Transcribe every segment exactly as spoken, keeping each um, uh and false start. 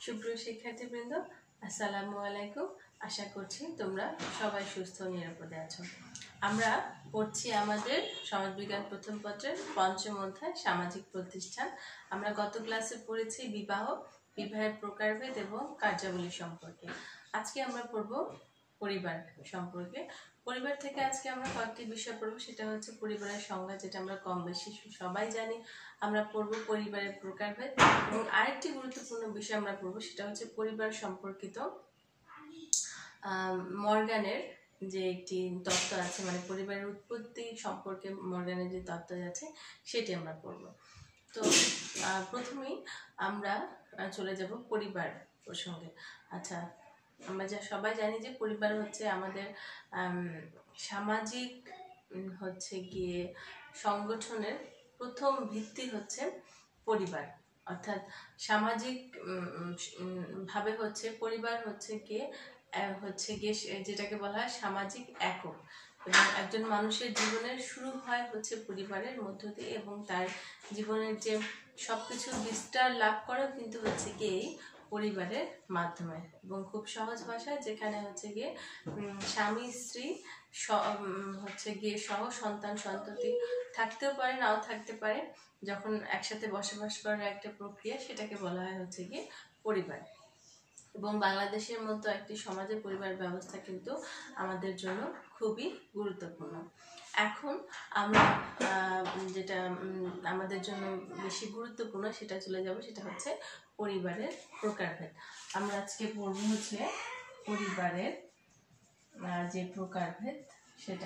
সুপ্রিয় শিক্ষার্থীবৃন্দ, আসসালামু আলাইকুম। আশা করছি তোমরা সবাই সুস্থ ও নিরাপদে আছো। আমরা পড়ছি আমাদের সমাজবিজ্ঞান প্রথম পত্রের পঞ্চম অধ্যায় সামাজিক প্রতিষ্ঠান। আমরা গত ক্লাসে পড়েছি বিবাহ, বিবাহের প্রকারভেদ এবং কার্যাবলী সম্পর্কে। আজকে আমরা পড়ব পরিবার সম্পর্কে। পরিবার থেকে আজকে আমরা কয়েকটি বিষয় পড়ব, সেটা হচ্ছে পরিবারের সংজ্ঞা, যেটা আমরা কম বেশি সবাই জানি। আমরা পড়ব পরিবারের প্রকারভেদ এবং আরেকটি গুরুত্বপূর্ণ বিষয় আমরা পড়ব, সেটা হচ্ছে পরিবার সম্পর্কিত মর্গানের যে একটি তত্ত্ব আছে, মানে পরিবারের উৎপত্তি সম্পর্কে মর্গানের যে তত্ত্ব আছে সেটি আমরা পড়ব। তো প্রথমেই আমরা চলে যাব পরিবার প্রসঙ্গে। আচ্ছা, আমরা যা সবাই জানি যে পরিবার হচ্ছে আমাদের সামাজিক হচ্ছে গিয়ে সংগঠনের প্রথম ভিত্তি হচ্ছে পরিবার, অর্থাৎ সামাজিক ভাবে হচ্ছে পরিবার হচ্ছে গিয়ে হচ্ছে গিয়ে যেটাকে বলা হয় সামাজিক একক, এবং একজন মানুষের জীবনের শুরু হয় হচ্ছে পরিবারের মধ্য দিয়ে, এবং তার জীবনের যে সবকিছু বিস্তার লাভ করে কিন্তু হচ্ছে গিয়ে এই পরিবারের মাধ্যমে। এবং খুব সহজ ভাষায় যেখানে হচ্ছে গিয়ে স্বামী স্ত্রী হচ্ছে গিয়ে সহ সন্তান সন্ততি থাকতেও পারে, নাও থাকতে পারে, যখন একসাথে বসবাস করার একটা প্রক্রিয়া, সেটাকে বলা হয় হচ্ছে গিয়ে পরিবার। এবং বাংলাদেশের মতো একটি সমাজে পরিবার ব্যবস্থা কিন্তু আমাদের জন্য খুবই গুরুত্বপূর্ণ। এখন আমরা যেটা আমাদের জন্য বেশি গুরুত্বপূর্ণ সেটা চলে যাব, সেটা হচ্ছে পরিবারের প্রকারভেদ। আমরা আজকে পড়ব হচ্ছে পরিবারের যে প্রকারভেদ সেটা।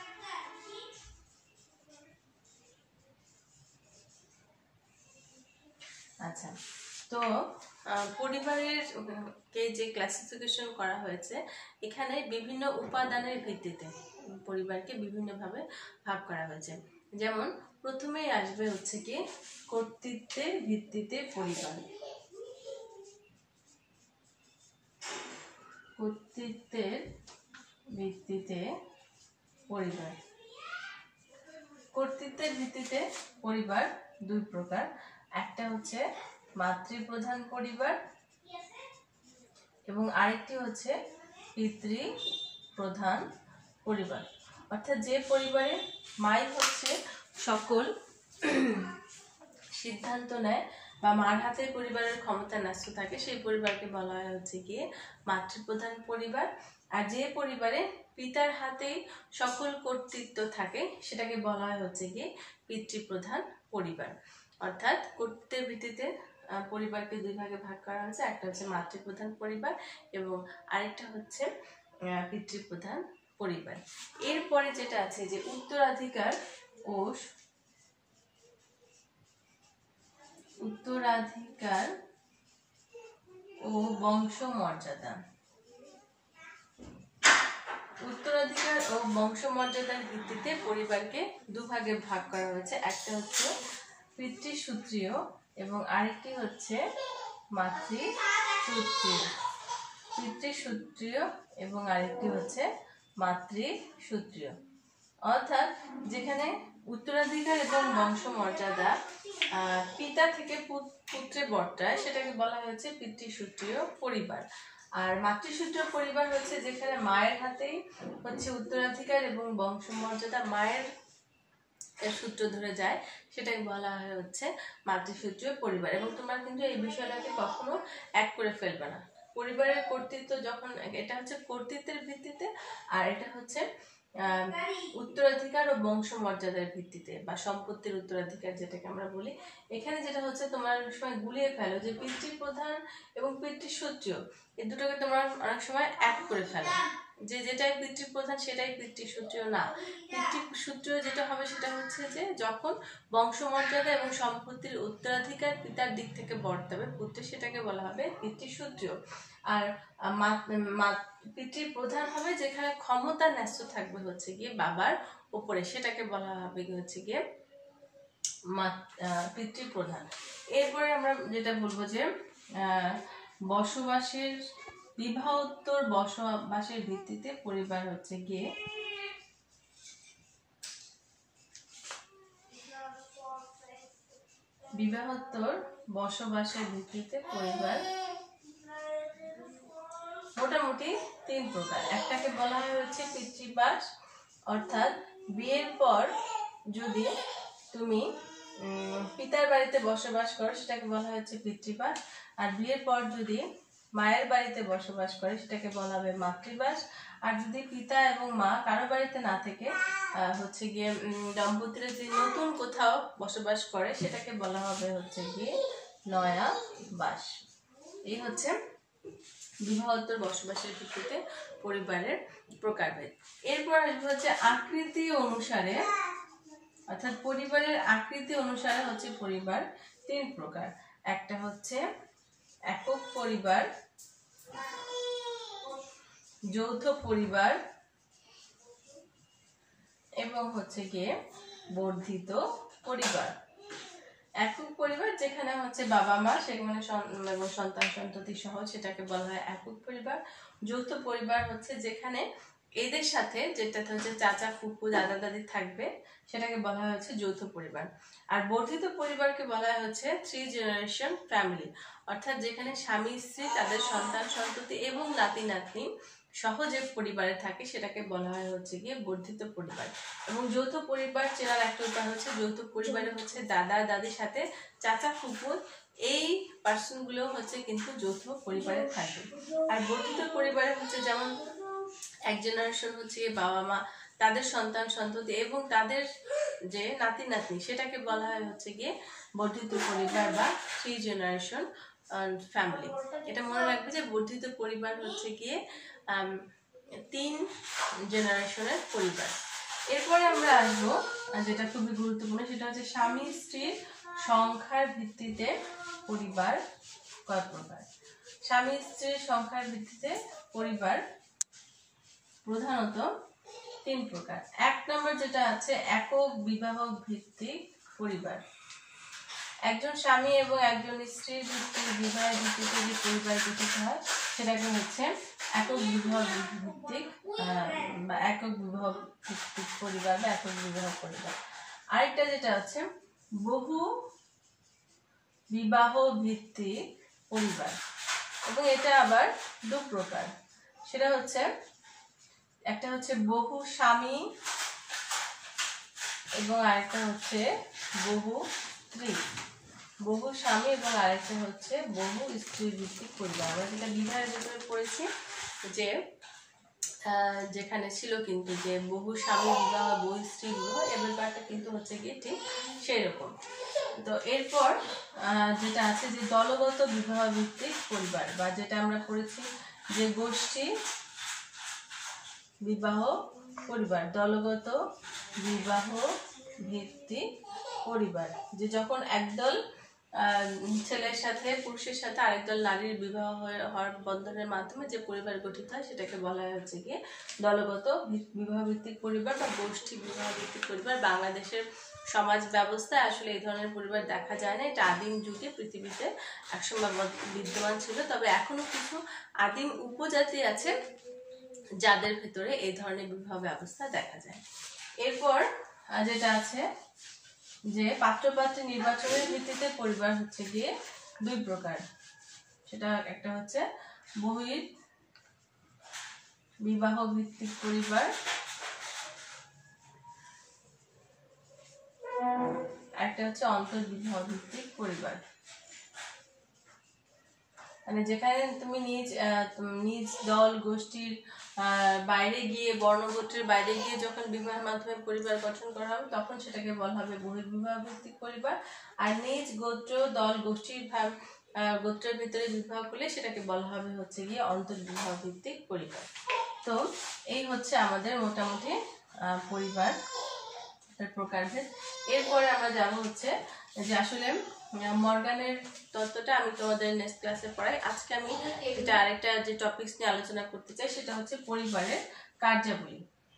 আচ্ছা, তো পরিবারের কে যে ক্লাসিফিকেশন করা হয়েছে, এখানে বিভিন্ন উপাদানের ভিত্তিতে পরিবারকে বিভিন্নভাবে ভাগ করা হয়েছে। যেমন প্রথমেই আসবে হচ্ছে কি কর্তৃত্বের ভিত্তিতে পরিবার। কর্তৃত্বের ভিত্তিতে পরিবার কর্তৃত্বের ভিত্তিতে পরিবার দুই প্রকার। একটা হচ্ছে মাতৃপ্রধান পরিবার এবং আরেকটি হচ্ছে পিতৃপ্রধান পরিবার। অর্থাৎ যে পরিবারে মাই হচ্ছে সকল সিদ্ধান্ত নেয় বা মার হাতে পরিবারের ক্ষমতা ন্যস্ত থাকে, সেই পরিবারকে বলা হয় হচ্ছে গিয়ে মাতৃপ্রধান পরিবার। আর যে পরিবারে পিতার হাতেই সকল কর্তৃত্ব থাকে, সেটাকে বলা হয় হচ্ছে গিয়ে পিতৃপ্রধান পরিবার। অর্থাৎ কর্তৃত্বের ভিত্তিতে পরিবারকে দুই ভাগে ভাগ করা হয়েছে, একটা হচ্ছে মাতৃপ্রধান পরিবার এবং আরেকটা হচ্ছে পিতৃপ্রধান পরিবার। এরপরে যেটা আছে যে উত্তরাধিকার ও উত্তরাধিকার ও বংশ মর্যাদা। উত্তরাধিকার ও বংশ মর্যাদার ভিত্তিতে পরিবারকে দুভাগে ভাগ করা হয়েছে, একটা হচ্ছে পিতৃসূত্রীয় এবং আরেকটি হচ্ছে মাতৃসূত্রীয়। পিতৃসূত্রীয় এবং আরেকটি হচ্ছে মাতৃসূত্রীয়। অর্থাৎ যেখানে উত্তরাধিকার এবং বংশ মর্যাদা পিতা থেকে পুত্রে বর্তায়, সেটাকে বলা হয়েছে পিতৃসূত্রীয় পরিবার। আর মাতৃসূত্রীয় পরিবার হচ্ছে যেখানে মায়ের হাতেই হচ্ছে উত্তরাধিকার এবং বংশ মর্যাদা মায়ের সূত্র ধরে যায়, সেটাকে বলা হয় হচ্ছে মাতৃসূত্রীয় পরিবার। এবং তোমরা কিন্তু এই বিষয়টাকে কখনো এক করে ফেলবে না। পরিবারের কর্তৃত্ব যখন, এটা হচ্ছে কর্তৃত্বের ভিত্তিতে, আর এটা হচ্ছে আহ উত্তরাধিকার ও বংশ মর্যাদার ভিত্তিতে বা সম্পত্তির উত্তরাধিকার যেটাকে আমরা বলি। এখানে যেটা হচ্ছে তোমরা অনেক সময় গুলিয়ে ফেলো যে পিতৃপ্রধান এবং পিতৃসূত্রীয়, এই দুটোকে তোমরা অনেক সময় এক করে ফেলো, যে যেটাই পিতৃপ্রধান সেটাই পিতৃসূত্রীয় না। পিতৃসূত্রীয় যেটা হবে সেটা হচ্ছে যে যখন বংশমর্যাদা এবং সম্পত্তির উত্তরাধিকার পিতার দিক থেকে বর্তাবে পুত্র, সেটাকে বলা হবে পিতৃসূত্রীয়। আর পিতৃপ্রধান হবে যেখানে ক্ষমতা ন্যস্ত থাকবে হচ্ছে গিয়ে বাবার উপরে, সেটাকে বলা হবে হচ্ছে গিয়ে পিতৃপ্রধান। এরপরে আমরা যেটা বলবো যে আহ বসবাসের বিবাহোত্তর বসবাসের ভিত্তিতে পরিবার হচ্ছে গিয়ে বিবাহোত্তর বসবাসের ভিত্তিতে পরিবার তিন প্রকার। একটাকে বলা হয় হচ্ছে পিতৃবাস, অর্থাৎ বিয়ের পর যদি তুমি পিতার বাড়িতে বসবাস করো সেটাকে বলা হচ্ছে পিতৃবাস। আর বিয়ের পর যদি মায়ের বাড়িতে বসবাস করে সেটাকে বলা হবে মাতৃবাস। আর যদি পিতা এবং মা কারো বাড়িতে না থেকে হচ্ছে গিয়ে দম্পতিরা যদি নতুন কোথাও বসবাস করে সেটাকে বলা হবে হচ্ছে গিয়ে নয়া বাস। এই হচ্ছে বিবাহোত্তর বসবাসের ভিত্তিতে পরিবারের প্রকারভেদ। এরপর আসবে হচ্ছে আকৃতি অনুসারে, অর্থাৎ পরিবারের আকৃতি অনুসারে হচ্ছে পরিবার তিন প্রকার। একটা হচ্ছে একক পরিবার, যৌথ পরিবার এবং হচ্ছে গিয়ে বর্ধিত পরিবার। একক পরিবার যেখানে হচ্ছে বাবা মা সেখানে এবং সন্তান সন্ততি সহ সেটাকে বলা হয় একক পরিবার। যৌথ পরিবার হচ্ছে যেখানে এদের সাথে যেটা হচ্ছে চাচা ফুফু দাদা দাদি থাকবে সেটাকে বলা হয় হচ্ছে যৌথ পরিবার। আর বর্ধিত পরিবারকে বলা হয় হচ্ছে থ্রি জেনারেশন ফ্যামিলি, অর্থাৎ যেখানে স্বামী স্ত্রী তাদের সন্তান সন্ততি এবং নাতি নাতনি সহ যে পরিবারে থাকে সেটাকে বলা হয় হচ্ছে গিয়ে বর্ধিত পরিবার। এবং যৌথ পরিবার চেনার একটা উপায় হচ্ছে যৌথ পরিবারে হচ্ছে দাদা দাদির সাথে চাচা ফুফু এই পার্সন গুলো হচ্ছে কিন্তু যৌথ পরিবারে থাকে। আর বর্ধিত পরিবারে হচ্ছে যেমন এক জেনারেশন হচ্ছে বাবা মা তাদের সন্তান সন্ততি এবং তাদের যে নাতি নাতনি সেটাকে বলা হয় হচ্ছে গিয়ে বর্ধিত পরিবার বা থ্রি জেনারেশন ফ্যামিলি। এটা মনে রাখবে যে বর্ধিত পরিবার হচ্ছে গিয়ে তিন জেনারেশনের পরিবার। এরপরে আমরা আসবো যেটা খুবই গুরুত্বপূর্ণ, সেটা হচ্ছে স্বামী স্ত্রীর সংখ্যার ভিত্তিতে পরিবার কয় প্রকার। স্বামী স্ত্রীর সংখ্যার ভিত্তিতে পরিবার প্রধানত তিন প্রকার। এক নম্বর যেটা আছে একক বিবাহ ভিত্তিক পরিবার। একজন স্বামী এবং একজন স্ত্রীর ভিত্তিক বিবাহের ভিত্তিতে যে পরিবার গঠিত হয় সেটাকে হচ্ছে একক বিবাহ ভিত্তিক বা একক বিবাহ ভিত্তিক পরিবার বা একক বিবাহ পরিবার। আরেকটা যেটা আছে বহু বিবাহ ভিত্তিক পরিবার, এবং এটা আবার দু প্রকার। সেটা হচ্ছে একটা হচ্ছে বহু স্বামী এবং আরেকটা হচ্ছে বহু স্ত্রী। বহু স্বামী এবং আরেকটা হচ্ছে বহু স্ত্রী ভিত্তিক পরিবার। আমরা যেটা বিবাহের ভিতরে পড়েছি যে যেখানে ছিল কিন্তু যে বহু স্বামী বিবাহ বহু স্ত্রী বিবাহ, এ ব্যাপারটা কিন্তু হচ্ছে গিয়ে ঠিক সেই রকম। তো এরপর যেটা আছে যে দলগত বিবাহ ভিত্তিক পরিবার, বা যেটা আমরা পড়েছি যে গোষ্ঠী বিবাহ পরিবার, দলগত বিবাহ ভিত্তিক পরিবার, যে যখন একদল ছেলের সাথে পুরুষের সাথে আরেক দল নারীর বিবাহ হওয়ার বন্ধনের মাধ্যমে যে পরিবার গঠিত হয় সেটাকে বলা হয় হচ্ছে গিয়ে দলগত বিবাহ ভিত্তিক পরিবার বা গোষ্ঠী বিবাহ ভিত্তিক পরিবার। বাংলাদেশের সমাজ ব্যবস্থায় আসলে এই ধরনের পরিবার দেখা যায় না। এটা আদিম যুগে পৃথিবীতে একসময় বিদ্যমান ছিল, তবে এখনো কিছু আদিম উপজাতি আছে যাদের ভেতরে এই ধরনের বিবাহ ব্যবস্থা দেখা যায়। এরপর যেটা আছে যে পাত্রপাত্রী নির্বাচনের ভিত্তিতে পরিবার হচ্ছে গিয়ে দুই প্রকার। সেটা একটা হচ্ছে বহির বিবাহ ভিত্তিক পরিবার, একটা হচ্ছে অন্তর্বিবাহ ভিত্তিক পরিবার। মানে যেখানে তুমি নিজ নিজ দল গোষ্ঠীর বাইরে গিয়ে বর্ণগোত্রের বাইরে গিয়ে যখন বিবাহের মাধ্যমে পরিবার গঠন করা হবে তখন সেটাকে বলা হবে বহির্বিবাহ ভিত্তিক পরিবার। আর নিজ গোত্র দল গোষ্ঠীর গোত্রের ভিতরে বিবাহ করলে সেটাকে বলা হবে হচ্ছে গিয়ে অন্তর্বিবাহ ভিত্তিক পরিবার। তো এই হচ্ছে আমাদের মোটামুটি পরিবার প্রকারভেদ। এরপরে আমরা যাব হচ্ছে যে আসলে মর্গানের তত্ত্বটা আমি তোমাদের নেক্সট ক্লাসে পড়াই। আজকে আমি এটা আরেকটা যে টপিকস নিয়ে আলোচনা করতে চাই সেটা হচ্ছে পরিবারের কার্যাবলী।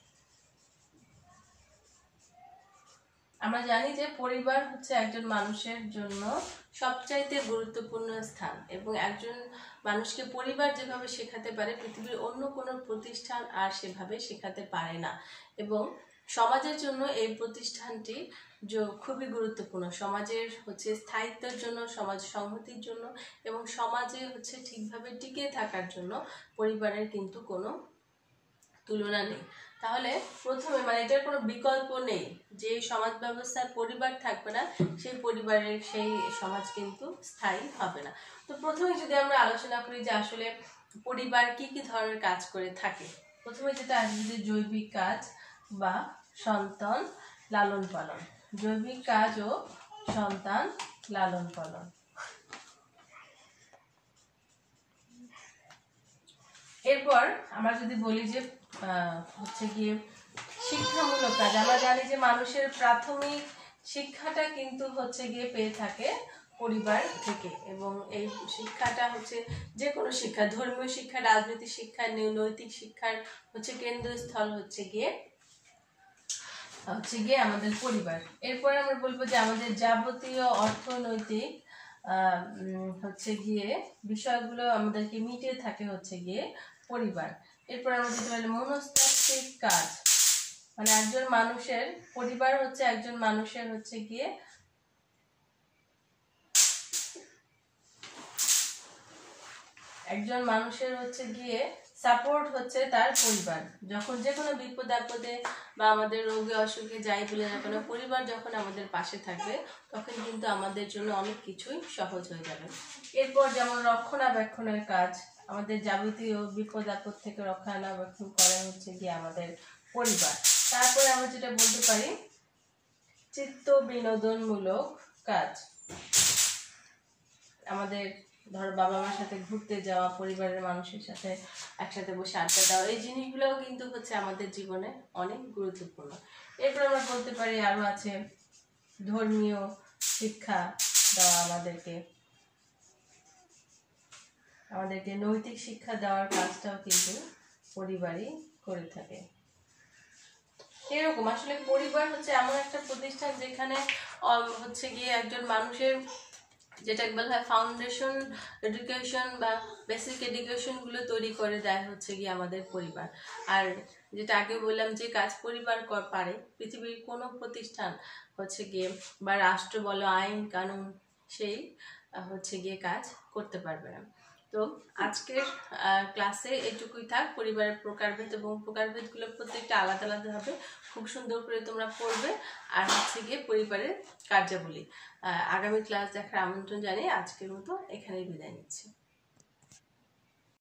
আমরা জানি যে পরিবার হচ্ছে একজন মানুষের জন্য সবচাইতে গুরুত্বপূর্ণ স্থান, এবং একজন মানুষকে পরিবার যেভাবে শেখাতে পারে পৃথিবীর অন্য কোনো প্রতিষ্ঠান আর সেভাবে শেখাতে পারে না। এবং সমাজের জন্য এই প্রতিষ্ঠানটি খুবই গুরুত্বপূর্ণ সমাজের হচ্ছে স্থায়িত্বের জন্য, সমাজ সংহতির জন্য এবং সমাজে হচ্ছে ঠিকভাবে টিকে থাকার জন্য পরিবারের কিন্তু কোনো তুলনা নেই। তাহলে প্রথমে মানে এটার কোনো বিকল্প নেই, যে সমাজ ব্যবস্থার পরিবার থাকবে না সেই পরিবারের সেই সমাজ কিন্তু স্থায়ী হবে না। তো প্রথমে যদি আমরা আলোচনা করি যে আসলে পরিবার কি কি ধরনের কাজ করে থাকে, প্রথমে যেটা আসবে যে জৈবিক কাজ বা সন্তান লালন পালন। জৈবিক কাজ ও সন্তান লালন পালন। এরপর আমরা যদি বলি যে হচ্ছে গিয়ে শিক্ষামূলক কাজ, আমরা জানি যে মানুষের প্রাথমিক শিক্ষাটা কিন্তু হচ্ছে গিয়ে পেয়ে থাকে পরিবার থেকে, এবং এই শিক্ষাটা হচ্ছে যে কোনো শিক্ষা, ধর্মীয় শিক্ষা, রাজনীতি শিক্ষা, নৈতিক শিক্ষার হচ্ছে কেন্দ্রস্থল হচ্ছে গিয়ে হচ্ছে গিয়ে আমাদের পরিবার। এরপরে আমরা বলবো যে আমাদের যাবতীয় অর্থনৈতিক আহ হচ্ছে গিয়ে বিষয়গুলো আমাদেরকে মিটিয়ে থাকে হচ্ছে গিয়ে পরিবার। এরপর আমরা যেতে পারি মনস্তাত্ত্বিক কাজ, মানে একজন মানুষের পরিবার হচ্ছে একজন মানুষের হচ্ছে গিয়ে একজন মানুষের হচ্ছে গিয়ে সাপোর্ট হচ্ছে তার পরিবার। যখন যে কোনো বিপদ আপদে বা আমাদের রোগে অসুখে যাই বলে না কেন, পরিবার যখন আমাদের পাশে থাকবে তখন কিন্তু আমাদের জন্য অনেক কিছুই সহজ হয়ে যাবে। এরপর যেমন রক্ষণাবেক্ষণের কাজ, আমাদের যাবতীয় বিপদ আপদ থেকে রক্ষণাবেক্ষণ করে হচ্ছে গিয়ে আমাদের পরিবার। তারপরে আমরা যেটা বলতে পারি চিত্ত বিনোদনমূলক কাজ, আমাদের ধরো বাবা মার সাথে ঘুরতে যাওয়া, পরিবারের মানুষের সাথে একসাথে বসে আড্ডা দেওয়া, এই জিনিসগুলোও কিন্তু হচ্ছে আমাদের জীবনে অনেক গুরুত্বপূর্ণ। এরপর আমরা বলতে পারি আরো আছে ধর্মীয় শিক্ষা দেওয়া, আমাদেরকে আমাদেরকে নৈতিক শিক্ষা দেওয়ার কাজটাও কিন্তু পরিবারই করে থাকে। এরকম আসলে পরিবার হচ্ছে এমন একটা প্রতিষ্ঠান যেখানে হচ্ছে গিয়ে একজন মানুষের যেটা বলা হয় ফাউন্ডেশন এডুকেশন বা বেসিক এডুকেশনগুলো তৈরি করে দেয় হচ্ছে গিয়ে আমাদের পরিবার। আর যেটা আগে বললাম যে কাজ পরিবার পারে, পৃথিবীর কোনো প্রতিষ্ঠান হচ্ছে গিয়ে বা রাষ্ট্র বলো, আইন কানুন সেই হচ্ছে গিয়ে কাজ করতে পারবে না। তো আজকের ক্লাসে এটুকুই থাক। পরিবারের প্রকারভেদ এবং প্রকারভেদগুলো প্রত্যেকটা আলাদা আলাদা হবে, খুব সুন্দর করে তোমরা পড়বে। আর হচ্ছে গিয়ে পরিবারের কার্যাবলী আগামী ক্লাস দেখার আমন্ত্রণ জানিয়ে আজকের মতো এখানেই বিদায় নিচ্ছি।